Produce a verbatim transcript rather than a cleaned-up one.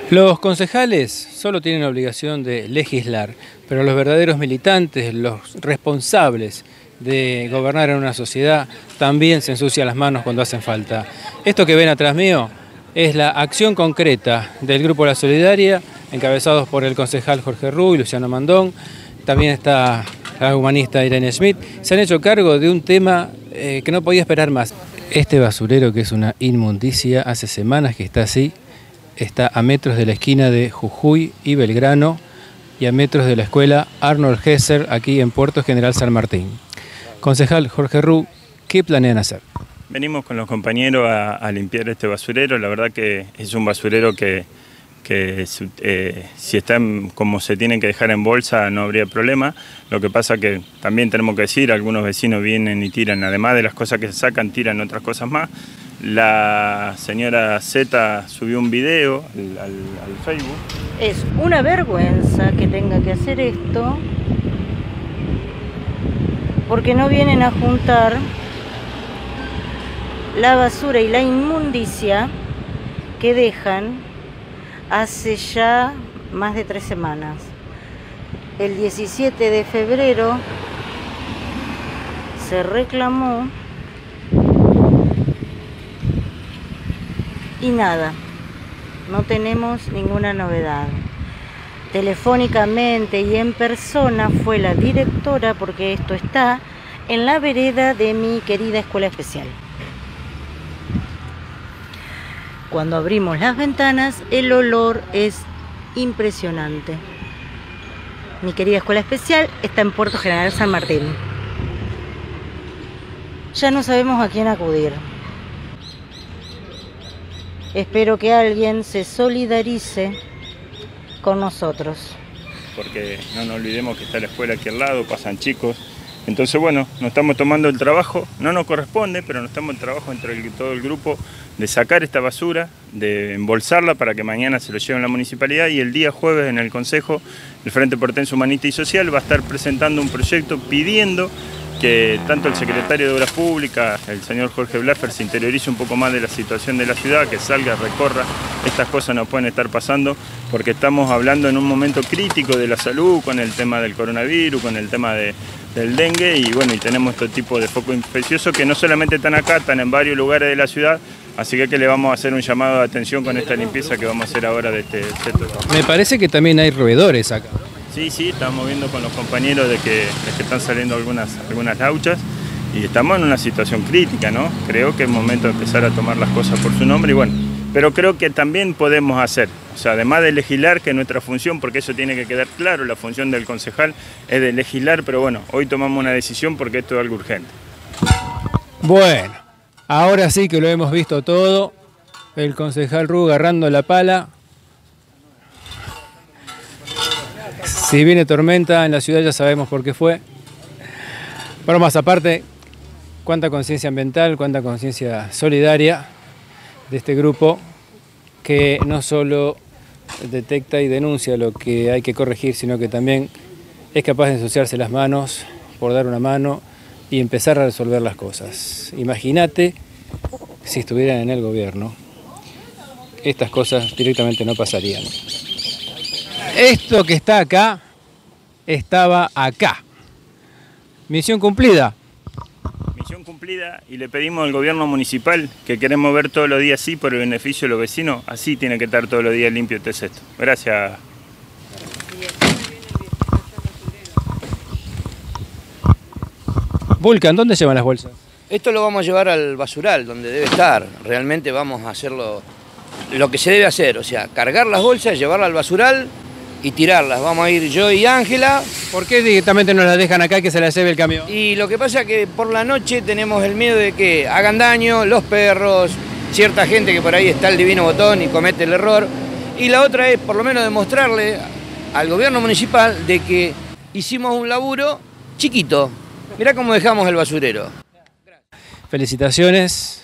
Los concejales solo tienen obligación de legislar, pero los verdaderos militantes, los responsables de gobernar en una sociedad, también se ensucian las manos cuando hacen falta. Esto que ven atrás mío es la acción concreta del Grupo La Solidaria, encabezados por el concejal Jorge Ru y Luciano Mandón. También está la humanista Irene Schmidt. Se han hecho cargo de un tema eh, que no podía esperar más. Este basurero, que es una inmundicia, hace semanas que está así. Está a metros de la esquina de Jujuy y Belgrano y a metros de la escuela Arnold Gesser, aquí en Puerto General San Martín. Concejal Jorge Ru, ¿qué planean hacer? Venimos con los compañeros a, a limpiar este basurero. La verdad que es un basurero que, que eh, si está en, como se tienen que dejar en bolsa no habría problema. Lo que pasa que también tenemos que decir, algunos vecinos vienen y tiran, además de las cosas que se sacan, tiran otras cosas más. La señora Z subió un video al, al, al Facebook. Es una vergüenza que tenga que hacer esto, porque no vienen a juntar la basura y la inmundicia que dejan hace ya más de tres semanas. El diecisiete de febrero se reclamó y nada, no tenemos ninguna novedad. Telefónicamente y en persona fue la directora, porque esto está en la vereda de mi querida escuela especial. Cuando abrimos las ventanas, el olor es impresionante. Mi querida escuela especial está en Puerto General San Martín. Ya no sabemos a quién acudir. Espero que alguien se solidarice con nosotros. Porque no nos olvidemos que está la escuela aquí al lado, pasan chicos. Entonces, bueno, nos estamos tomando el trabajo, no nos corresponde, pero nos estamos el trabajo entre el, todo el grupo de sacar esta basura, de embolsarla para que mañana se lo lleven a la municipalidad, y el día jueves en el Consejo, el Frente Porteño Humanista y Social va a estar presentando un proyecto pidiendo que tanto el secretario de Obras Públicas, el señor Jorge Blaffer, se interiorice un poco más de la situación de la ciudad, que salga, recorra. Estas cosas no pueden estar pasando porque estamos hablando en un momento crítico de la salud, con el tema del coronavirus, con el tema de, del dengue, y bueno, y tenemos este tipo de focos infecciosos que no solamente están acá, están en varios lugares de la ciudad, así que, que le vamos a hacer un llamado de atención con esta limpieza que vamos a hacer ahora de este sector. Me parece que también hay roedores acá. Sí, sí, estamos viendo con los compañeros de que, de que están saliendo algunas, algunas lauchas y estamos en una situación crítica, ¿no? Creo que es momento de empezar a tomar las cosas por su nombre y bueno, pero creo que también podemos hacer, o sea, además de legislar, que es nuestra función, porque eso tiene que quedar claro, la función del concejal es de legislar, pero bueno, hoy tomamos una decisión porque esto es algo urgente. Bueno, ahora sí que lo hemos visto todo, el concejal Ru agarrando la pala. Si viene tormenta en la ciudad ya sabemos por qué fue. Pero más aparte, cuánta conciencia ambiental, cuánta conciencia solidaria de este grupo que no solo detecta y denuncia lo que hay que corregir, sino que también es capaz de ensuciarse las manos por dar una mano y empezar a resolver las cosas. Imagínate si estuvieran en el gobierno, estas cosas directamente no pasarían. Esto que está acá, estaba acá. Misión cumplida. Misión cumplida, y le pedimos al gobierno municipal, que queremos ver todos los días así por el beneficio de los vecinos, así tiene que estar todos los días limpio este cesto. Gracias. Vulcan, ¿dónde llevan las bolsas? Esto lo vamos a llevar al basural, donde debe estar. Realmente vamos a hacerlo lo que se debe hacer, o sea, cargar las bolsas, llevarlas al basural y tirarlas. Vamos a ir yo y Ángela. ¿Por qué directamente nos las dejan acá y que se las lleve el camión? Y lo que pasa es que por la noche tenemos el miedo de que hagan daño los perros, cierta gente que por ahí está el divino botón y comete el error. Y la otra es por lo menos demostrarle al gobierno municipal de que hicimos un laburo chiquito. Mirá cómo dejamos el basurero. Felicitaciones.